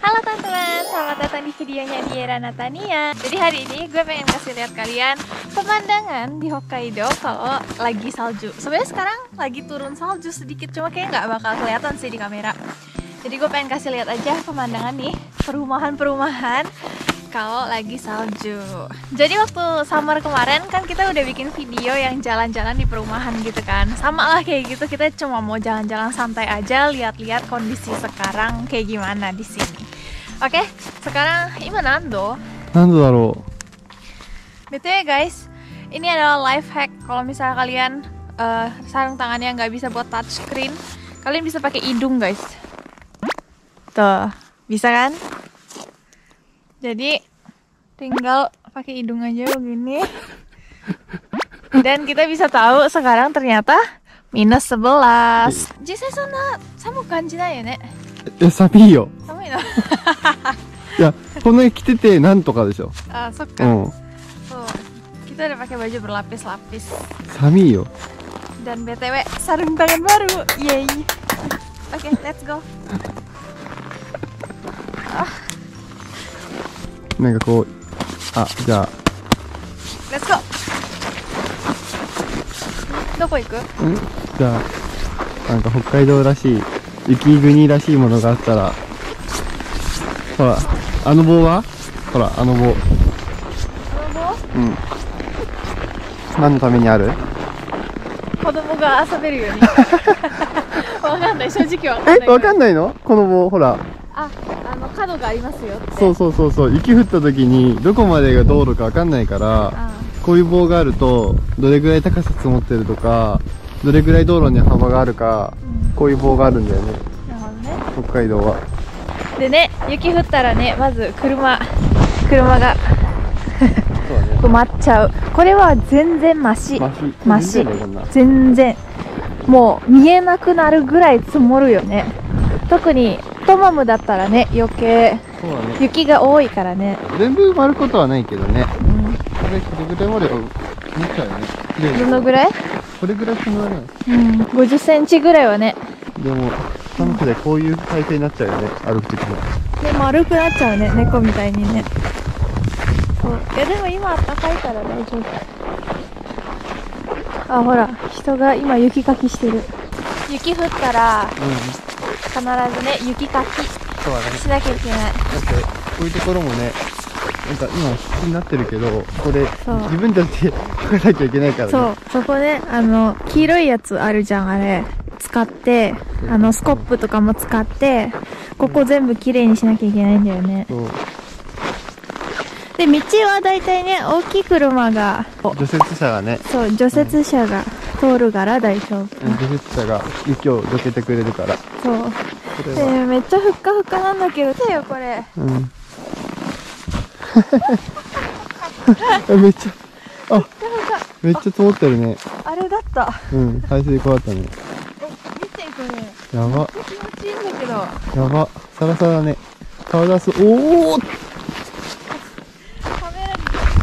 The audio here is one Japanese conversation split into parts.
Halo teman-teman, selamat datang di videonya Diera Natania. Jadi hari ini gue pengen kasih lihat kalian pemandangan di Hokkaido kalau lagi salju. Sebenarnya sekarang lagi turun salju sedikit, cuma kayak nggak bakal kelihatan sih di kamera. Jadi gue pengen kasih lihat aja pemandangan nih, perumahan-perumahan kalau lagi salju. Jadi waktu summer kemarin kan kita udah bikin video yang jalan-jalan di perumahan gitu kan. Sama lah kayak gitu, kita cuma mau jalan-jalan santai aja, lihat-lihat kondisi sekarang kayak gimana di sini. Oke, sekarang ini Nando. Nando daro. BTW guys, ini adalah life hack. Kalau misalnya kalian sarung tangannya nggak bisa buat touchscreen, kalian bisa pakai hidung guys. Tuh, bisa kan? Jadi tinggal pakai hidung aja begini. Dan kita bisa tahu sekarang ternyata -11. Jisai sonna samu kanji nai yo ne. 寒いよ。 寒いの。 いや、この着ててなんとかでしょ。 Ah, so kita udah pakai baju berlapis-lapis. 寒いよ。 Dan BTW sarung tangan baru. Yeay. Oke, let's go. なんかこう、あ、じゃあ、 Let's go. どこ行く？ じゃあ、なんか北海道らしい、雪国らしいものがあったら、ほら、あの棒は？ほら、あの棒。 あの棒？ うん。何のためにある？ 子供が遊べるように。わかんない、正直わかんない。 わかんないの？この棒、ほら。 あ、角がありますよって。 そうそうそうそう、雪降った時にどこまでが道路かわかんないから、こういう棒があるとどれぐらい高さ積もってるとか、どれぐらい道路に幅があるか、こういう棒があるんだよね。 なるほどね。 北海道は。 でね、雪降ったらね、まず車が止まっちゃう。これは全然マシ。マシ。全然。もう見えなくなるぐらい積もるよね。特にトマムだったらね、余計雪が多いからね。 全部埋まることはないけどね。これぐらいまで持っちゃうよね。 どのぐらい？ これぐらい積もるの。 50センチぐらいはね。 でも寒くてこういう体勢になっちゃうよね、歩くときも。 で丸くなっちゃうね、猫みたいにね。そう。いやでも今あったかいから大丈夫。あ、ほら、人が今雪かきしてる。雪降ったら、必ずね、雪かきしなきゃいけない。 だってこういうところもね、なんか今必死になってるけど、これ自分たちで描かなきゃいけないからね。 そう、そこね、黄色いやつあるじゃん、あれ使って、スコップとかも使ってここ全部きれいにしなきゃいけないんだよね。 そうで、道はだいたいね、大きい車が、 除雪車がね、 そう、除雪車が通るから大丈夫。 除雪車が雪をどけてくれるから。 そう。で、めっちゃふっかふかなんだけど、手よこれ。 めっちゃ、あ、めっちゃ積もってるね。 あれだった。 排水溝だったね。 見てこれ。 やば。 気持ちいいんだけど。 やば。サラサラだね。顔出す。おお。 カメラに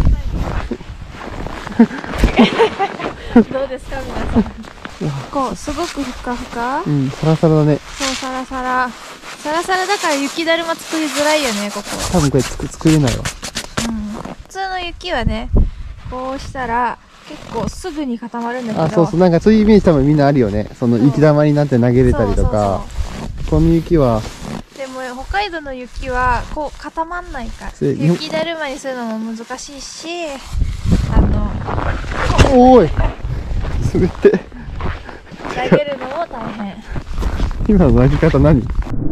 どうですか皆さん。こうすごくふかふか。 サラサラだね。 そう、サラサラ。サラサラだから雪だるま作りづらいよね、ここ。 多分これ作れないわ。 普通の雪はね、こうしたら結構すぐに固まるんだけど。 あ、そうそう、なんかそういうイメージ多分みんなあるよね。その雪玉になって投げれたりとか。この雪は。 でも北海道の雪はこう固まんないから、雪だるまにするのも難しいし、 おーい、滑って。 投げるのも大変。 今の投げ方何？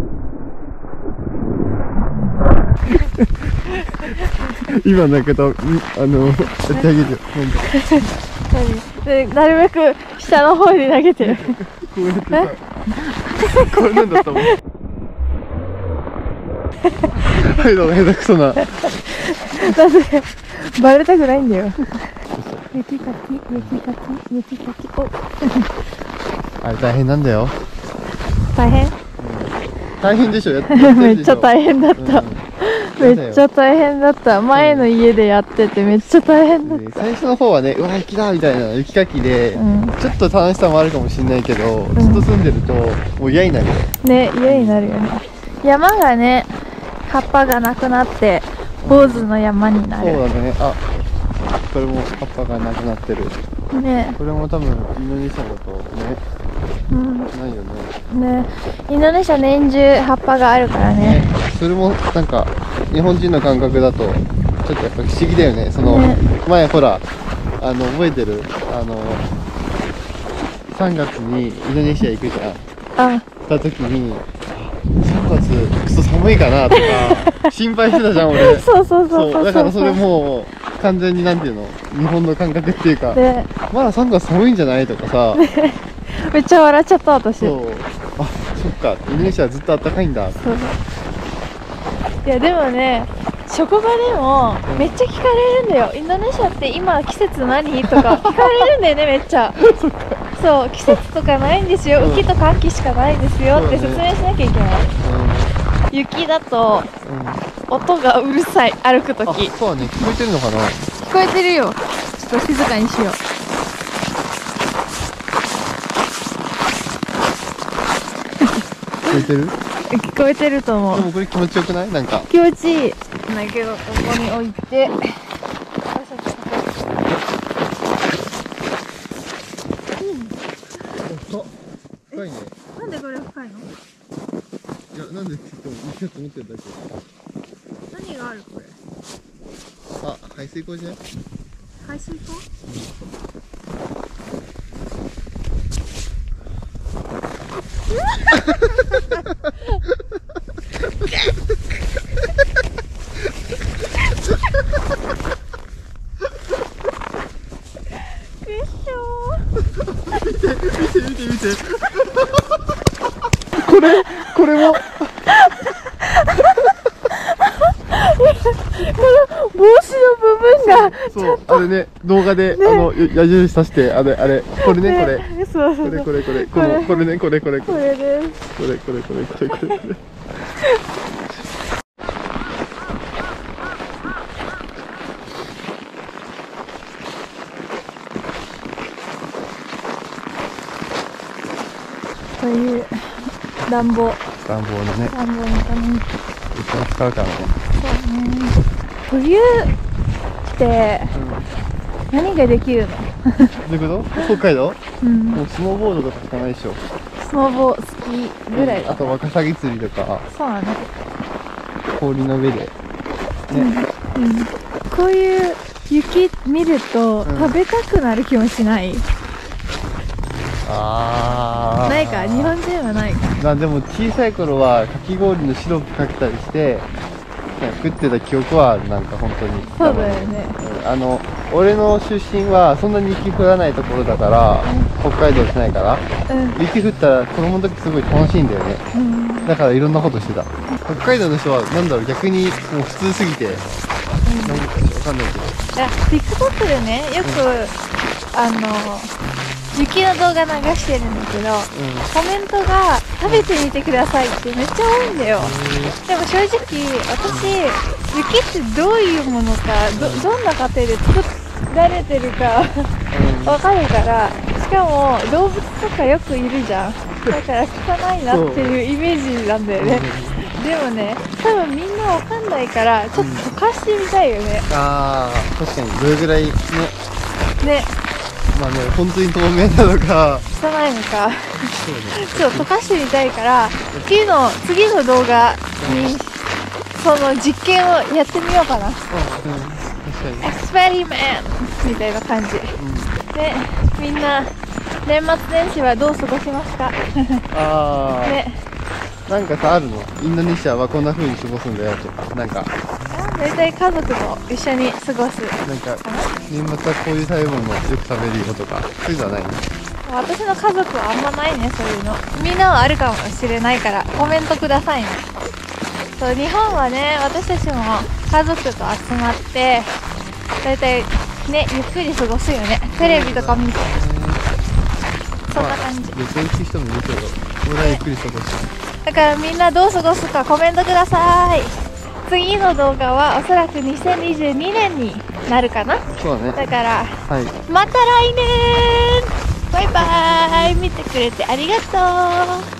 今の投げ方、やってあげるよ。 で、なるべく下の方に投げてる。 こうやってさ、これなんだと思う。はい、どうも下手くそな。 だってバレたくないんだよ。雪かき。お。 あれ大変なんだよ。 大変？ 大変でしょ、 めっちゃ大変だった。めっちゃ大変だった。前の家でやっててめっちゃ大変だった。 最初の方はね、うわ雪だみたいな雪かきで、ちょっと楽しさもあるかもしれないけど、ずっと住んでるともう嫌になるよね。嫌になるよね。山がね葉っぱがなくなって坊主の山になる。 そうだね。あ、これも葉っぱがなくなってる。 ね。 これも多分インドネシアだとね、ないよね。 ね、インドネシア年中葉っぱがあるからね。 それもなんか日本人の感覚だとちょっとやっぱ不思議だよね。その、前ほら覚えてる3月にインドネシア行くじゃん。行った時に3月クソ寒いかなとか心配してたじゃん俺。そうだからそれもう完全になんていうの、日本の感覚っていうか、まだ3月寒いんじゃないとかさ、 めっちゃ笑っちゃった私。 そう、あ、そっか、インドネシアずっと暖かいんだ。 そう。いやでもね、職場でもめっちゃ聞かれるんだよ。インドネシアって今季節何とか聞かれるんだよね、めっちゃ。そう、季節とかないんですよ、雨季とか秋しかないんですよって説明しなきゃいけない。雪だと音がうるさい、歩くとき。 そうだね、聞こえてるのかな。 聞こえてるよ。ちょっと静かにしよう。 聞こえてる？ 聞こえてると思う。 でもこれ気持ちよくない？なんか気持ちいい。だけどここに置いて。 深いね。 なんでこれ深いの？ いや、なんでって言っても雪だと思ってるだけ。 何があるこれ？ あ、排水溝じゃない？ 排水溝？ 見てこれも帽子の部分がそう、あれね、動画で、矢印さして、あれこれね、これそうこれこれこれこれこれね、これこれこれです。 これこれこれこれこれこれこういう暖房の暖房のね、 ために一番使うからね。 そうね。冬って何ができるの？ どういうこと？北海道？ うん、 もうスノーボードとかしかないでしょ。 スノボ、スキーぐらい。 あとワカサギ釣りとか、 そうなの。 氷の上でね、 こういう雪見ると食べたくなる気もしない？ないか、日本人はないか。 でも小さい頃はかき氷のシロップかけたりして食ってた記憶はある。なんか本当にそうだよね。 俺の出身はそんなに雪降らないところだから、北海道じゃないから、雪降ったら子供の時すごい楽しいんだよね。だからいろんなことしてた。北海道の人はなんだろう、逆にもう普通すぎて、なんかわかんないけど。 いや、TikTok でね、よく雪の動画流してるんだけど、コメントが食べてみてくださいってめっちゃ多いんだよ。でも正直私、雪ってどういうものか、どんな過程で作られてるかわかるから、しかも動物とかよくいるじゃん。だから汚いなっていうイメージなんだよね。でもね、多分みんなわかんないからちょっと溶かしてみたいよね。 確かにどれぐらいね。まあね、本当に透明なのか汚いのかちょっと溶かしてみたいから、次の動画にその実験をやってみようかな。エクスペリメントみたいな感じ、で、みんな年末年始はどう過ごしますか？ね、 なんかさ、あるの？インドネシアはこんな風に過ごすんだよとか、なんか大体家族と一緒に過ごす。 なんか年末はこういう食べ物よく食べるよとか、そういうのはないの？ 私の家族はあんまないね、そういうの。みんなはあるかもしれないからコメントくださいね。そう、日本はね、私たちも家族と集まって大体ね、ゆっくり過ごすよね。テレビとか見て、そんな感じ。 旅行行く人もいるけど、俺はゆっくり過ごす。 だからみんなどう過ごすかコメントください。次の動画はおそらく2022年になるかな。 そうだね。 だから、 はい、 また来年。バイバーイ。見てくれてありがとう。